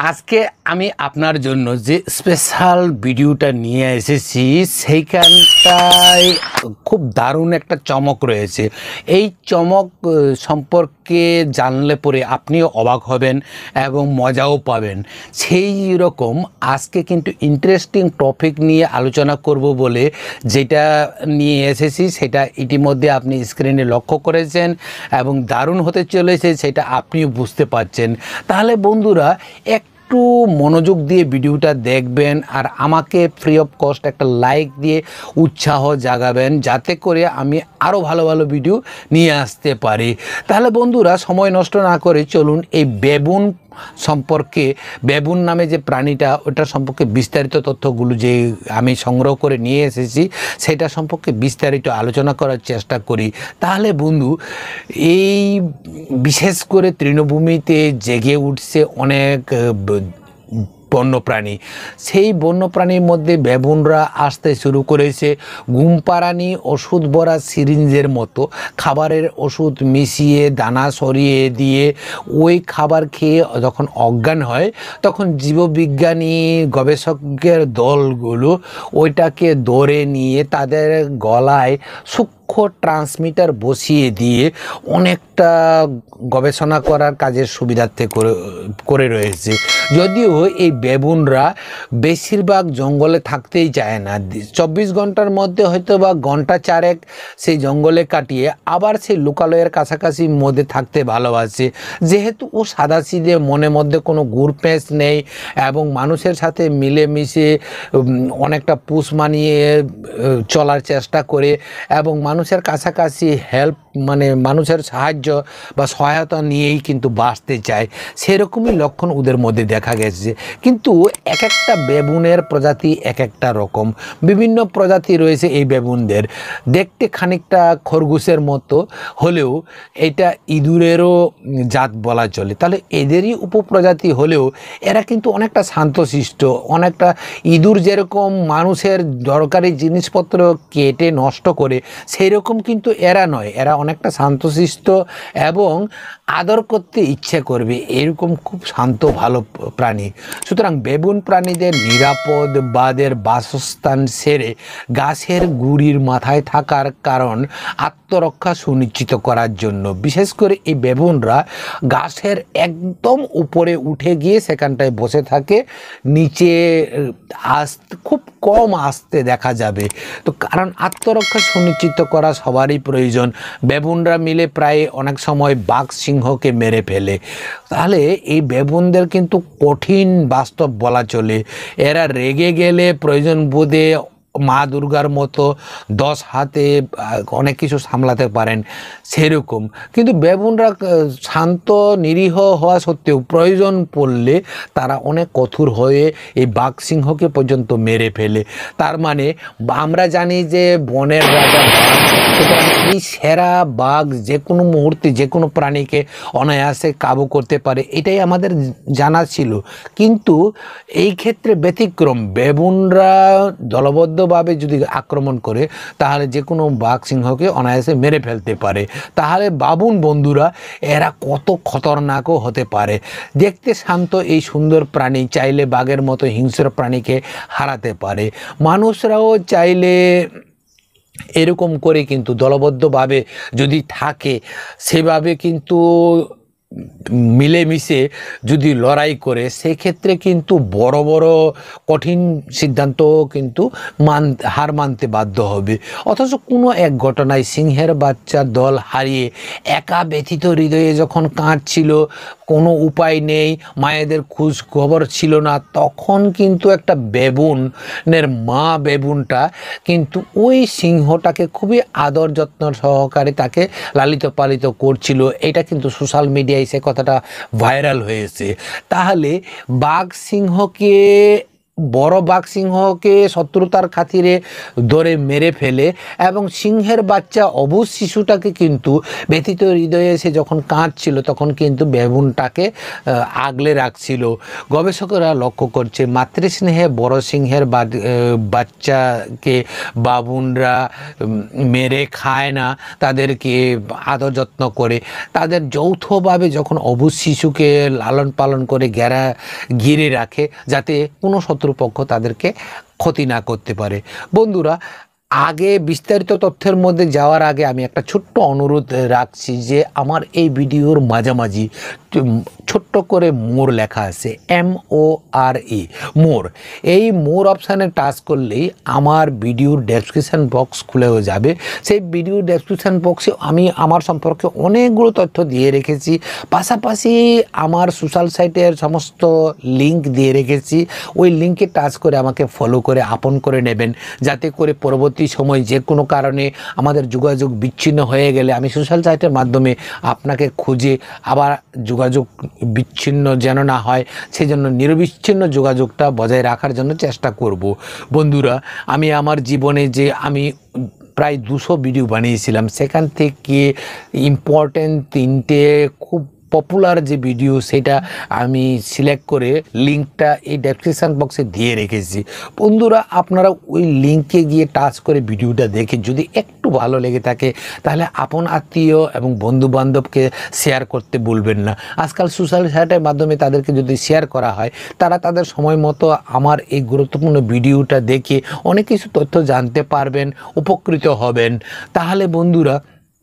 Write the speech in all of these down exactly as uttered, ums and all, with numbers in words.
আজকে আমি আপনার জন্য যে স্পেশাল ভিডিওটা নিয়ে এসেছি সেইখানটায় খুব দারুণ একটা চমক রয়েছে। এই চমক সম্পর্কে জানলে পরে আপনিও অবাক হবেন এবং মজাও পাবেন। সেই রকম আজকে কিন্তু ইন্টারেস্টিং টপিক নিয়ে আলোচনা করব বলে যেটা নিয়ে এসেছি সেটা ইতিমধ্যে আপনি স্ক্রিনে লক্ষ্য করেছেন এবং দারুণ হতে চলেছে সেটা আপনিও বুঝতে পারছেন। তাহলে বন্ধুরা একটু মনোযোগ দিয়ে ভিডিওটা দেখবেন আর আমাকে ফ্রি অফ কস্ট একটা লাইক দিয়ে উৎসাহ জাগাবেন যাতে করে আমি আরও ভালো ভালো ভিডিও নিয়ে আসতে পারি। তাহলে বন্ধুরা সময় নষ্ট না করে চলুন এই বেবুন সম্পর্কে, বেবুন নামে যে প্রাণীটা ওটা সম্পর্কে বিস্তারিত তথ্যগুলো যে আমি সংগ্রহ করে নিয়ে এসেছি সেটা সম্পর্কে বিস্তারিত আলোচনা করার চেষ্টা করি। তাহলে বন্ধু, এই বিশেষ করে তৃণভূমিতে জেগে উঠছে অনেক বন্যপ্রাণী। সেই বন্যপ্রাণীর মধ্যে বেবুনরা আসতে শুরু করেছে ঘুমপাড়ানি ওষুধ ভরা সিরিঞ্জের মতো খাবারের ওষুধ মিশিয়ে দানা সরিয়ে দিয়ে ওই খাবার খেয়ে যখন অজ্ঞান হয় তখন জীববিজ্ঞানী গবেষকের দলগুলো ওইটাকে ধরে নিয়ে তাদের গলায় সূক্ষ্ম ট্রান্সমিটার বসিয়ে দিয়ে অনেকটা গবেষণা করার কাজের সুবিধার্থে করে করে রয়েছে। যদিও এই বেবুনরা বেশিরভাগ জঙ্গলে থাকতেই চায় না, চব্বিশ ঘন্টার মধ্যে হয়তো বা ঘন্টা চারেক সেই জঙ্গলে কাটিয়ে আবার সেই লোকালয়ের কাছাকাছি মধ্যে থাকতে ভালোবাসে। যেহেতু ও সাদাসিধে, মনে মধ্যে কোনো ঘুরপ্যাঁচ নেই এবং মানুষের সাথে মিলেমিশে অনেকটা পুষ মানিয়ে চলার চেষ্টা করে এবং মানুষের কাছাকাছি হেল্প মানে মানুষের সাহায্য বা সহায়তা নিয়েই কিন্তু বাঁচতে চায়, সেরকমই লক্ষণ ওদের মধ্যে দেখা গেছে। কিন্তু এক একটা বেবুনের প্রজাতি এক একটা রকম, বিভিন্ন প্রজাতি রয়েছে এই বেবুনদের। দেখতে খানিকটা খরগোশের মতো হলেও এটা ইঁদুরেরও জাত বলা চলে। তাহলে এদেরই উপপ্রজাতি হলেও এরা কিন্তু অনেকটা শান্তশিষ্ট, অনেকটা ইঁদুর যেরকম মানুষের দরকারি জিনিসপত্র কেটে নষ্ট করে সেই রকম কিন্তু এরা নয়, এরা অনেকটা শান্তশিষ্ট এবং আদর করতে ইচ্ছে করবে এরকম খুব শান্ত ভালো প্রাণী। সুতরাং বেবুন প্রাণীদের নিরাপদ বাদের বাসস্থান সেরে গাছের গুড়ির মাথায় থাকার কারণ আত্মরক্ষা সুনিশ্চিত করার জন্য। বিশেষ করে এই বেবুনরা গাছের একদম উপরে উঠে গিয়ে সেখানটায় বসে থাকে, নিচে আসতে খুব কম আসতে দেখা যাবে। তো কারণ আত্মরক্ষা সুনিশ্চিত করা সবারই প্রয়োজন। বেবুনরা মিলে প্রায় অনেক সময় বাঘ সিংহকে মেরে ফেলে। তাহলে এই বেবুনদের কিন্তু কঠিন বাস্তব বলা চলে। এরা রেগে গেলে প্রয়োজন বোধে মা দুর্গার মতো দশ হাতে অনেক কিছু সামলাতে পারেন সেরকম। কিন্তু বেবুনরা শান্ত নিরীহ হওয়া সত্ত্বেও প্রয়োজন পড়লে তারা অনেক কঠোর হয়ে এই বাঘ সিংহকে পর্যন্ত মেরে ফেলে। তার মানে আমরা জানি যে বনের রাজা বাঘ, সুতরাং এই সেরা বাঘ যে কোনো মুহূর্তে যে কোনো প্রাণীকে অনায়াসে কাবু করতে পারে, এটাই আমাদের জানা ছিল। কিন্তু এই ক্ষেত্রে ব্যতিক্রম, বেবুনরা দলবদ্ধভাবে যদি আক্রমণ করে তাহলে যে কোনো বাঘ সিংহকে অনায়াসে মেরে ফেলতে পারে। তাহলে বাবুন বন্ধুরা এরা কত খতরনাকও হতে পারে। দেখতে শান্ত এই সুন্দর প্রাণী চাইলে বাঘের মতো হিংস্র প্রাণীকে হারাতে পারে। মানুষরাও চাইলে এরকম করে কিন্তু দলবদ্ধভাবে যদি থাকে সেভাবে কিন্তু মিলেমিশে যদি লড়াই করে সেক্ষেত্রে কিন্তু বড় বড় কঠিন সিদ্ধান্ত কিন্তু মান হার মানতে বাধ্য হবে। অথচ কোনো এক ঘটনায় সিংহের বাচ্চার দল হারিয়ে একা ব্যথিত হৃদয়ে যখন কাঁদছিল, কোনো উপায় নেই, মায়েদের খোঁজ খবর ছিল না, তখন কিন্তু একটা বেবুনের মা বেবুনটা কিন্তু ওই সিংহটাকে খুবই আদর যত্ন সহকারে তাকে লালিত পালিত করছিল। এটা কিন্তু সোশ্যাল মিডিয়ায় সে কথাটা ভাইরাল হয়েছে। তাহলে বাঘ সিংহকে বড় বাঘ সিংহকে শত্রুতার খাতিরে ধরে মেরে ফেলে এবং সিংহের বাচ্চা অবুঝ শিশুটাকে কিন্তু ব্যথিত হৃদয়ে এসে যখন কাঁদছিল তখন কিন্তু বেবুনটাকে আগলে রাখছিল। গবেষকরা লক্ষ্য করছে মাতৃস্নেহে বড় সিংহের বাচ্চাকে বাবুনরা মেরে খায় না, তাদেরকে আদর যত্ন করে। তাদের যৌথভাবে যখন অবুঝ শিশুকে লালন পালন করে ঘেরা ঘিরে রাখে যাতে কোনো শত্রুপক্ষ তাদেরকে ক্ষতি না করতে পারে। বন্ধুরা, আগে বিস্তারিত তথ্যের মধ্যে যাওয়ার আগে আমি একটা ছোট্ট অনুরোধ রাখছি যে আমার এই ভিডিওর মাঝামাঝি ছোট্ট করে মোর লেখা আছে, এম ও আর ই, মোর। এই মোর অপশানে টাচ করলেই আমার ভিডিওর ডেসক্রিপশান বক্স খুলেও যাবে। সেই ভিডিওর ডেসক্রিপশান বক্সে আমি আমার সম্পর্কে অনেকগুলো তথ্য দিয়ে রেখেছি, পাশাপাশি আমার সোশ্যাল সাইটের সমস্ত লিঙ্ক দিয়ে রেখেছি। ওই লিঙ্কে টাচ করে আমাকে ফলো করে আপন করে নেবেন, যাতে করে পরবর্তী সময় যে কোনো কারণে আমাদের যোগাযোগ বিচ্ছিন্ন হয়ে গেলে আমি সোশ্যাল সাইটের মাধ্যমে আপনাকে খুঁজে আবার যোগাযোগ বিচ্ছিন্ন যেন না হয়, সেই জন্য নিরবিচ্ছিন্ন যোগাযোগটা বজায় রাখার জন্য চেষ্টা করব। বন্ধুরা, আমি আমার জীবনে যে আমি প্রায় দুশো ভিডিও বানিয়েছিলাম, সেখান থেকে ইম্পর্টেন্ট তিনটে খুব পপুলার যে ভিডিও সেটা আমি সিলেক্ট করে লিঙ্কটা এই ডেসক্রিপশান বক্সে দিয়ে রেখেছি। বন্ধুরা, আপনারা ওই লিঙ্কে গিয়ে টাচ করে ভিডিওটা দেখে যদি একটু ভালো লেগে থাকে তাহলে আপন আত্মীয় এবং বন্ধুবান্ধবকে শেয়ার করতে ভুলবেন না। আজকাল সোশ্যাল সাইটের মাধ্যমে তাদেরকে যদি শেয়ার করা হয় তারা তাদের সময় মতো আমার এই গুরুত্বপূর্ণ ভিডিওটা দেখে অনেক কিছু তথ্য জানতে পারবেন, উপকৃত হবেন। তাহলে বন্ধুরা,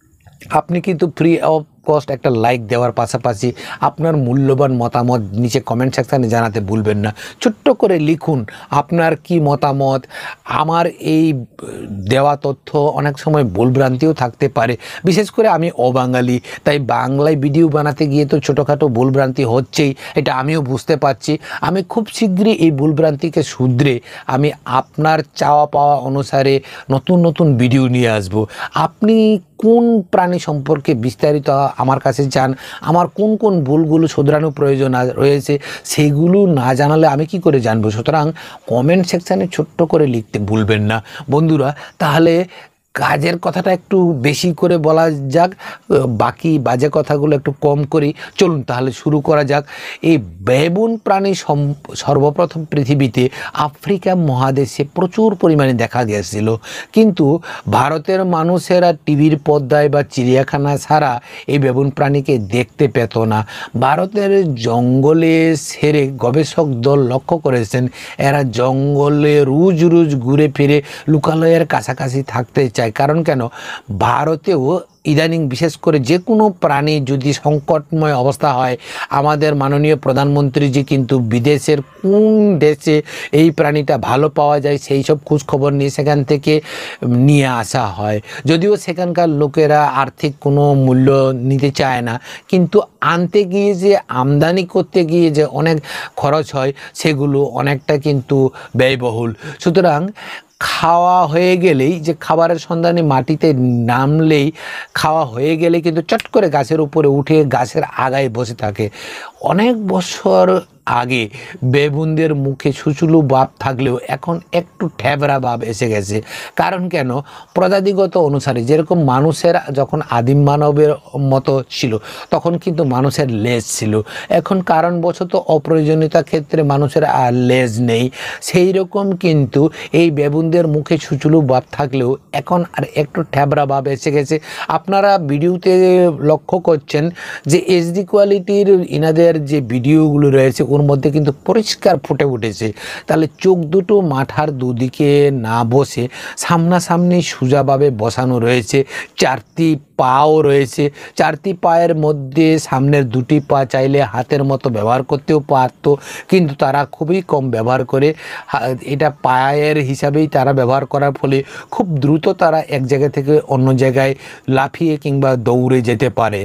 আপনি কিন্তু ফ্রি অফ কস্ট একটা লাইক দেওয়ার পাশাপাশি আপনার মূল্যবান মতামত নিচে কমেন্ট সেকশানে জানাতে ভুলবেন না। ছোট্ট করে লিখুন আপনার কি মতামত। আমার এই দেওয়া তথ্য অনেক সময় ভুলভ্রান্তিও থাকতে পারে, বিশেষ করে আমি অবাঙালি, তাই বাংলায় ভিডিও বানাতে গিয়ে তো ছোটোখাটো ভুলভ্রান্তি হচ্ছেই, এটা আমিও বুঝতে পারছি। আমি খুব শীঘ্রই এই ভুলভ্রান্তিকে শুধরে আমি আপনার চাওয়া পাওয়া অনুসারে নতুন নতুন ভিডিও নিয়ে আসব। আপনি কোন প্রাণী সম্পর্কে বিস্তারিত আমার কাছে চান, আমার কোন কোন ভুলগুলো শোধরানোর প্রয়োজন রয়েছে সেগুলো না জানালে আমি কি করে জানবো? সুতরাং কমেন্ট সেকশানে ছোট্ট করে লিখতে ভুলবেন না বন্ধুরা। তাহলে কাজের কথাটা একটু বেশি করে বলা যাক, বাকি বাজে কথাগুলো একটু কম করি। চলুন তাহলে শুরু করা যাক। এই বেবুন প্রাণী সর্বপ্রথম পৃথিবীতে আফ্রিকা মহাদেশে প্রচুর পরিমাণে দেখা গিয়েছিল, কিন্তু ভারতের মানুষেরা টিভির পর্দায় বা চিড়িয়াখানা ছাড়া এই বেবুন প্রাণীকে দেখতে পেত না। ভারতের জঙ্গলে সেরে গবেষক দল লক্ষ্য করেছেন এরা জঙ্গলে রোজ রোজ ঘুরে ফিরে লোকালয়ের কাছাকাছি থাকতে চায়। কারণ কেন, ভারতেও ইদানিং বিশেষ করে যে কোনো প্রাণী যদি সংকটময় অবস্থা হয়, আমাদের মাননীয় প্রধানমন্ত্রীজি কিন্তু বিদেশের কোন দেশে এই প্রাণীটা ভালো পাওয়া যায় সেই সব খোঁজখবর নিয়ে সেখান থেকে নিয়ে আসা হয়। যদিও সেখানকার লোকেরা আর্থিক কোনো মূল্য নিতে চায় না, কিন্তু আনতে গিয়ে যে আমদানি করতে গিয়ে যে অনেক খরচ হয় সেগুলো অনেকটা কিন্তু ব্যয়বহুল। সুতরাং খাওয়া হয়ে গেলেই, যে খাবারের সন্ধানে মাটিতে নামলেই খাওয়া হয়ে গেলে কিন্তু চট করে গাছের উপরে উঠে গাছের আগায় বসে থাকে। অনেক বছর আগে বেবুনদের মুখে সুচুলু ভাব থাকলেও এখন একটু ঠ্যাবরা ভাব এসে গেছে। কারণ কেন, প্রজাতিগত অনুসারে যেরকম মানুষের যখন আদিম মানবের মতো ছিল তখন কিন্তু মানুষের লেজ ছিল, এখন কারণবশত অপ্রয়োজনীয়তার ক্ষেত্রে মানুষের আর লেজ নেই। সেই রকম কিন্তু এই বেবুনদের মুখে সুচুলু ভাব থাকলেও এখন আর একটু ঠ্যাবরা ভাব এসে গেছে। আপনারা ভিডিওতে লক্ষ্য করছেন যে এইচডি কোয়ালিটির ইনাদের যে ভিডিওগুলো রয়েছে ওর মধ্যে কিন্তু পরিষ্কার ফুটে উঠেছে। তাহলে চোখ দুটো মাথার দুদিকে না বসে সামনাসামনি সোজাভাবে বসানো রয়েছে, চারটি পাও রয়েছে। চারটি পায়ের মধ্যে সামনের দুটি পা চাইলে হাতের মতো ব্যবহার করতেও পারত, কিন্তু তারা খুবই কম ব্যবহার করে। এটা পায়ের হিসাবেই তারা ব্যবহার করার ফলে খুব দ্রুত তারা এক জায়গা থেকে অন্য জায়গায় লাফিয়ে কিংবা দৌড়ে যেতে পারে।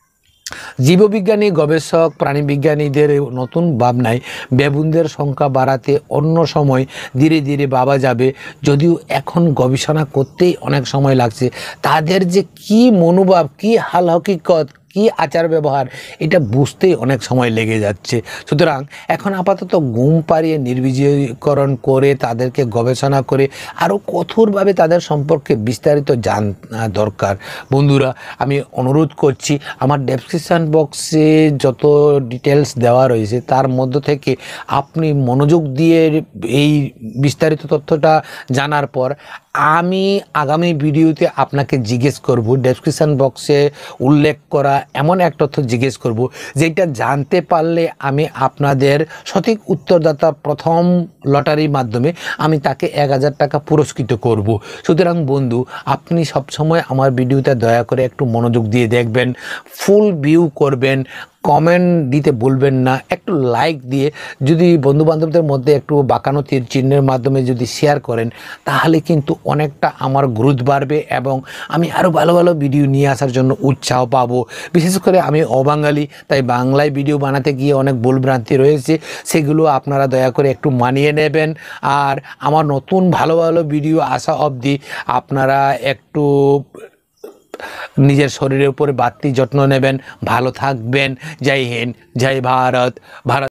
জীববিজ্ঞানী গবেষক প্রাণীবিজ্ঞানীদের নতুন ভাবনায় বেবুনদের সংখ্যা বাড়াতে অন্য সময় ধীরে ধীরে ভাবা যাবে, যদিও এখন গবেষণা করতেই অনেক সময় লাগছে। তাদের যে কি মনোভাব, কি হাল হকিকত, কি আচার ব্যবহার এটা বুঝতেই অনেক সময় লেগে যাচ্ছে। সুতরাং এখন আপাতত ঘুম পাড়িয়ে নির্বীজীকরণ করে তাদেরকে গবেষণা করে আরও কঠোরভাবে তাদের সম্পর্কে বিস্তারিত জানা দরকার। বন্ধুরা, আমি অনুরোধ করছি আমার ডেসক্রিপশান বক্সে যত ডিটেলস দেওয়া রয়েছে তার মধ্য থেকে আপনি মনোযোগ দিয়ে এই বিস্তারিত তথ্যটা জানার পর আমি আগামী ভিডিওতে আপনাকে জিজ্ঞেস করব, ডেসক্রিপশান বক্সে উল্লেখ করা এমন এক তথ্য জিজ্ঞেস করব যেটা জানতে পারলে আমি আপনাদের সঠিক উত্তরদাতা প্রথম লটারির মাধ্যমে আমি তাকে এক হাজার টাকা পুরস্কৃত করব। সুতরাং বন্ধু, আপনি সবসময় আমার ভিডিওতে দয়া করে একটু মনোযোগ দিয়ে দেখবেন, ফুল ভিউ করবেন, কমেন্ট দিতে ভুলবেন না, একটু লাইক দিয়ে যদি বন্ধুবান্ধবদের মধ্যে একটু বাঁকানো তীর চিহ্নের মাধ্যমে যদি শেয়ার করেন তাহলে কিন্তু অনেকটা আমার গ্রোথ বাড়বে এবং আমি আরও ভালো ভালো ভিডিও নিয়ে আসার জন্য উৎসাহ পাবো। বিশেষ করে আমি অবাঙালি, তাই বাংলায় ভিডিও বানাতে গিয়ে অনেক ভুলভ্রান্তি রয়েছে, সেগুলো আপনারা দয়া করে একটু মানিয়ে নেবেন। আর আমার নতুন ভালো ভালো ভিডিও আসা অবধি আপনারা একটু নিজের শরীরের উপরে বাড়তি যত্ন নেবেন, ভালো থাকবেন। জয় হিন্দ, জয় ভারত। ভারত